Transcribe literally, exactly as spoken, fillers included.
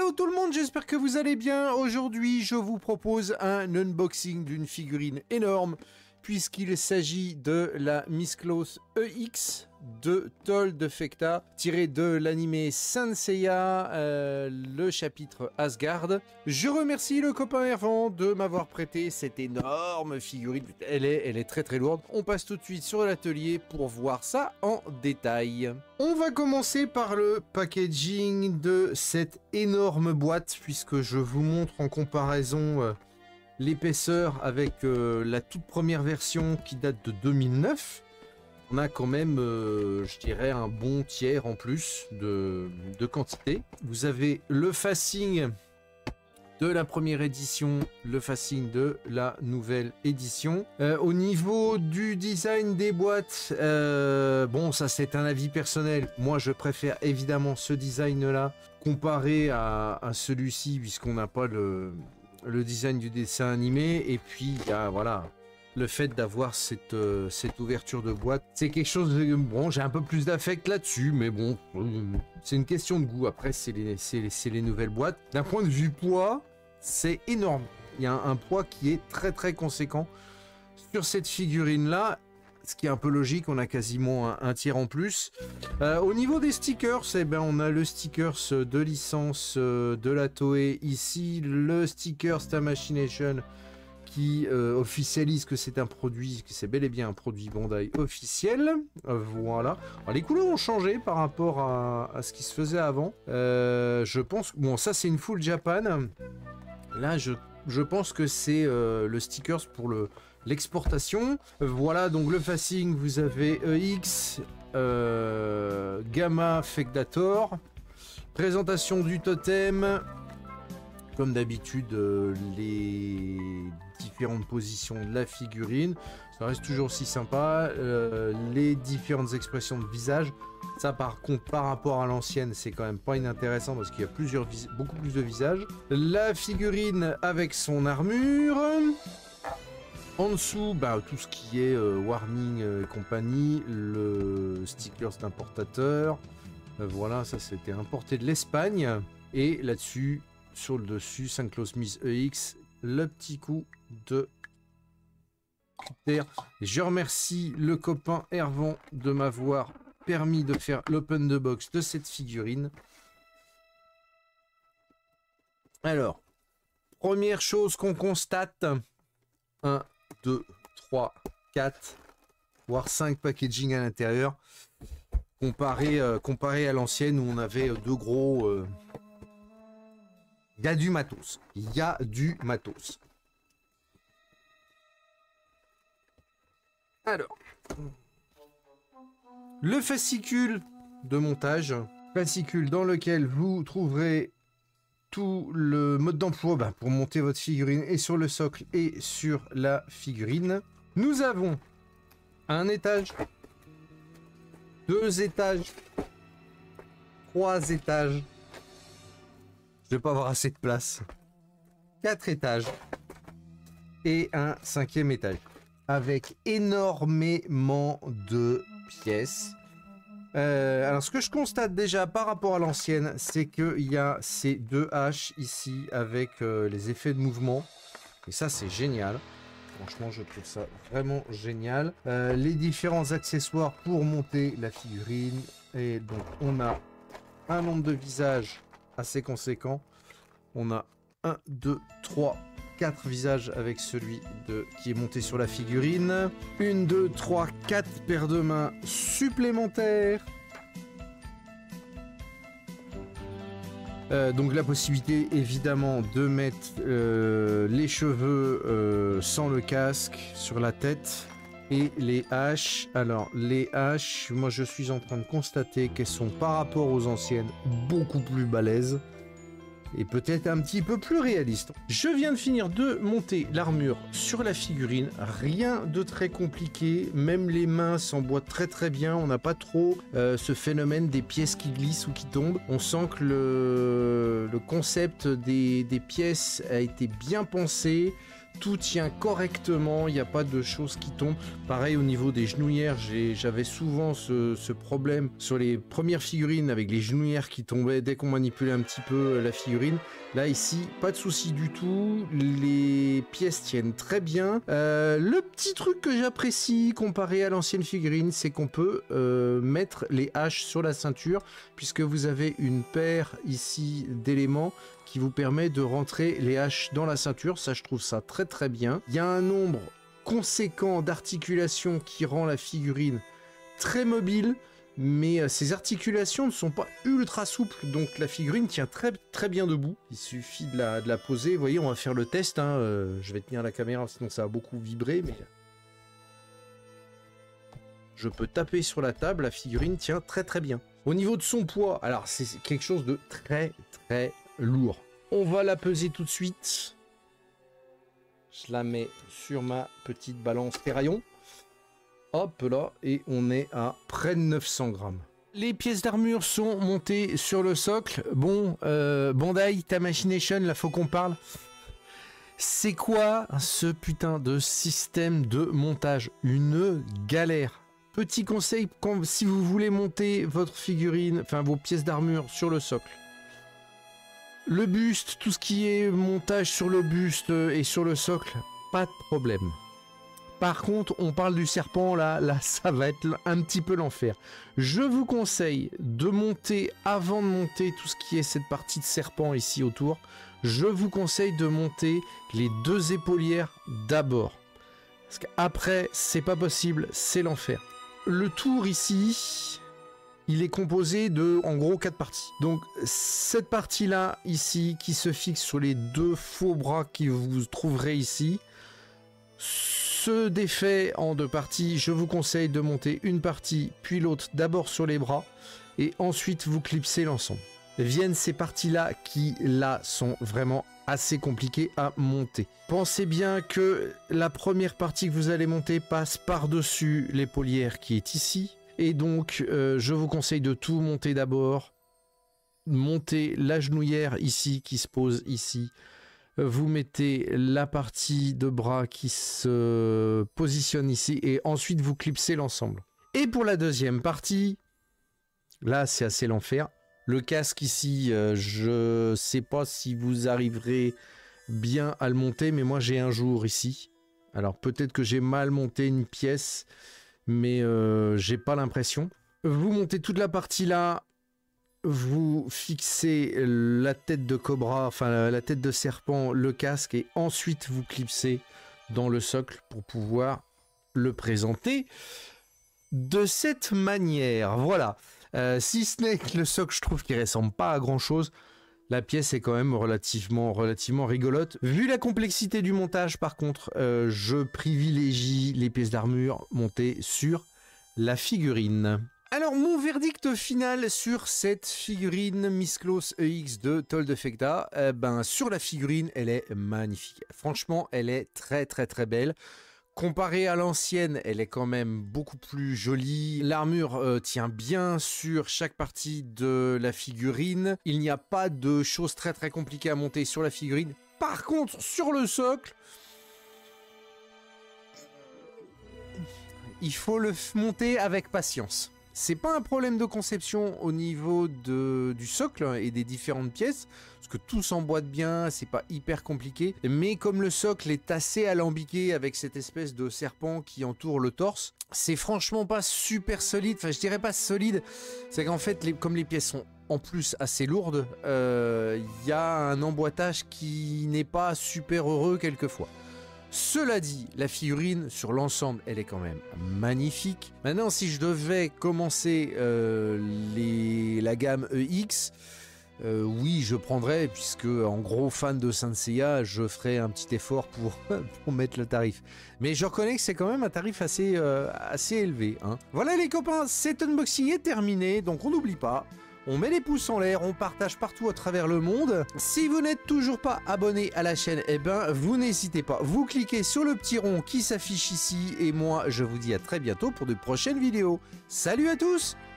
Hello tout le monde, j'espère que vous allez bien. Aujourd'hui, je vous propose un unboxing d'une figurine énorme, puisqu'il s'agit de la Misclos E X de Toll de Fecta, tiré de l'anime Saint Seiya, euh, le chapitre Asgard. Je remercie le copain Hervan de m'avoir prêté cette énorme figurine. Elle est, elle est très très lourde. On passe tout de suite sur l'atelier pour voir ça en détail. On va commencer par le packaging de cette énorme boîte, puisque je vous montre en comparaison euh, l'épaisseur avec euh, la toute première version qui date de deux mille neuf. On a quand même, euh, je dirais, un bon tiers en plus de, de quantité. Vous avez le facing de la première édition, le facing de la nouvelle édition. Euh, au niveau du design des boîtes, euh, bon, ça c'est un avis personnel. Moi, je préfère évidemment ce design-là comparé à, à celui-ci, puisqu'on n'a pas le, le design du dessin animé. Et puis, il y a, voilà... le fait d'avoir cette, euh, cette ouverture de boîte, c'est quelque chose de... Bon, j'ai un peu plus d'affect là-dessus, mais bon, euh, c'est une question de goût. Après, c'est les, les, les nouvelles boîtes. D'un point de vue poids, c'est énorme. Il y a un, un poids qui est très très conséquent sur cette figurine-là, ce qui est un peu logique, on a quasiment un, un tiers en plus. Euh, au niveau des stickers, eh ben, on a le stickers de licence euh, de la Toei ici, le stickers Tamachination qui euh, officialise que c'est un produit, que c'est bel et bien un produit Bandai officiel. Euh, voilà. Alors, les couleurs ont changé par rapport à, à ce qui se faisait avant. Euh, je pense... Bon, ça, c'est une full Japan. Là, je, je pense que c'est euh, le stickers pour le l'exportation. Euh, voilà, donc le facing, vous avez E X, euh, Gamma Fecdator. Présentation du totem. Comme d'habitude, euh, les différentes positions de la figurine, ça reste toujours aussi sympa. Euh, les différentes expressions de visage, ça par contre par rapport à l'ancienne, c'est quand même pas inintéressant parce qu'il y a plusieurs beaucoup plus de visages. La figurine avec son armure. En dessous, bah, tout ce qui est euh, warning euh, et compagnie, le stickers d'importateur. Euh, voilà, ça c'était importé de l'Espagne. Et là-dessus, sur le dessus, Saint-Claus Miss E X, le petit coup de terre. Et je remercie le copain Hervan de m'avoir permis de faire l'open de box de cette figurine. Alors, première chose qu'on constate, un, deux, trois, quatre, voire cinq packaging à l'intérieur, comparé, euh, comparé à l'ancienne où on avait deux gros... Euh, Il y a du matos. Il y a du matos. Alors. Le fascicule de montage. Fascicule dans lequel vous trouverez tout le mode d'emploi bah, pour monter votre figurine et sur le socle et sur la figurine. Nous avons un étage. Deux étages. Trois étages. Je vais pas avoir assez de place. Quatre étages. Et un cinquième étage. Avec énormément de pièces. Euh, alors, ce que je constate déjà par rapport à l'ancienne, c'est qu'il y a ces deux haches ici avec euh, les effets de mouvement. Et ça, c'est génial. Franchement, je trouve ça vraiment génial. Euh, les différents accessoires pour monter la figurine. Et donc, on a un nombre de visages assez conséquent. On a un, deux, trois, quatre visages avec celui de, qui est monté sur la figurine. un, deux, trois, quatre paires de mains supplémentaires. Euh, donc la possibilité évidemment de mettre euh, les cheveux euh, sans le casque sur la tête. Et les haches, alors les haches, moi je suis en train de constater qu'elles sont par rapport aux anciennes beaucoup plus balèzes et peut-être un petit peu plus réalistes. Je viens de finir de monter l'armure sur la figurine, rien de très compliqué, même les mains s'emboîtent très très bien, on n'a pas trop euh, ce phénomène des pièces qui glissent ou qui tombent. On sent que le, le concept des, des pièces a été bien pensé. tout tient correctement, il n'y a pas de choses qui tombent. Pareil au niveau des genouillères, j'avais souvent ce, ce problème sur les premières figurines avec les genouillères qui tombaient dès qu'on manipulait un petit peu la figurine. Là ici, pas de souci du tout, les pièces tiennent très bien. Euh, le petit truc que j'apprécie comparé à l'ancienne figurine, c'est qu'on peut euh, mettre les haches sur la ceinture, puisque vous avez une paire ici d'éléments qui vous permet de rentrer les haches dans la ceinture. Ça, je trouve ça très très bien. Il y a un nombre conséquent d'articulations qui rend la figurine très mobile, mais ces articulations ne sont pas ultra souples, donc la figurine tient très très bien debout. Il suffit de la, de la poser. Vous voyez, on va faire le test, hein. euh, je vais tenir la caméra sinon ça va beaucoup vibrer, mais je peux taper sur la table, la figurine tient très très bien. Au niveau de son poids, alors c'est quelque chose de très très lourd. On va la peser tout de suite. Je la mets sur ma petite balance Terraillon. Hop là, et on est à près de neuf cents grammes. Les pièces d'armure sont montées sur le socle. Bon, euh, Bandai, ta Machination, là faut qu'on parle. C'est quoi ce putain de système de montage? Une galère. Petit conseil, quand, si vous voulez monter votre figurine, enfin vos pièces d'armure sur le socle. Le buste, tout ce qui est montage sur le buste et sur le socle, pas de problème. Par contre, on parle du serpent, là, là, ça va être un petit peu l'enfer. Je vous conseille de monter, avant de monter tout ce qui est cette partie de serpent ici autour, je vous conseille de monter les deux épaulières d'abord. Parce qu'après, c'est pas possible, c'est l'enfer. Le tour ici, il est composé de, en gros, quatre parties. Donc, cette partie-là, ici, qui se fixe sur les deux faux bras que vous trouverez ici, se défait en deux parties. Je vous conseille de monter une partie puis l'autre d'abord sur les bras et ensuite vous clipsez l'ensemble. Viennent ces parties-là qui là sont vraiment assez compliquées à monter. Pensez bien que la première partie que vous allez monter passe par-dessus l'épaulière qui est ici et donc euh, je vous conseille de tout monter d'abord. Monter la genouillère ici qui se pose ici. Vous mettez la partie de bras qui se positionne ici et ensuite vous clipsez l'ensemble. Et pour la deuxième partie, là c'est assez l'enfer. Le casque ici, euh, je sais pas si vous arriverez bien à le monter, mais moi j'ai un jour ici. Alors peut-être que j'ai mal monté une pièce, mais euh, j'ai pas l'impression. Vous montez toute la partie là. Vous fixez la tête de cobra, enfin la tête de serpent, le casque et ensuite vous clipsez dans le socle pour pouvoir le présenter de cette manière. Voilà. Euh, si ce n'est que le socle, je trouve qu'il ressemble pas à grand chose. La pièce est quand même relativement, relativement rigolote. Vu la complexité du montage, par contre, euh, je privilégie les pièces d'armure montées sur la figurine. Alors, mon verdict final sur cette figurine Misclos E X de Told-Effecta, eh ben, sur la figurine, elle est magnifique. Franchement, elle est très très très belle. Comparée à l'ancienne, elle est quand même beaucoup plus jolie. L'armure euh, tient bien sur chaque partie de la figurine. Il n'y a pas de choses très très compliquées à monter sur la figurine. Par contre, sur le socle, il faut le monter avec patience. C'est pas un problème de conception au niveau de, du socle et des différentes pièces, parce que tout s'emboîte bien, c'est pas hyper compliqué. Mais comme le socle est assez alambiqué avec cette espèce de serpent qui entoure le torse, c'est franchement pas super solide. Enfin, je dirais pas solide, c'est qu'en fait, les, comme les pièces sont en plus assez lourdes, il euh, y a un emboîtage qui n'est pas super heureux quelquefois. Cela dit, la figurine, sur l'ensemble, elle est quand même magnifique. Maintenant, si je devais commencer euh, les, la gamme E X, euh, oui, je prendrais, puisque en gros fan de Saint Seiya, je ferais un petit effort pour, pour mettre le tarif. Mais je reconnais que c'est quand même un tarif assez, euh, assez élevé. Hein. Voilà les copains, cet unboxing est terminé, donc on n'oublie pas. On met les pouces en l'air, on partage partout à travers le monde. Si vous n'êtes toujours pas abonné à la chaîne, eh ben, vous n'hésitez pas. Vous cliquez sur le petit rond qui s'affiche ici. Et moi, je vous dis à très bientôt pour de prochaines vidéos. Salut à tous!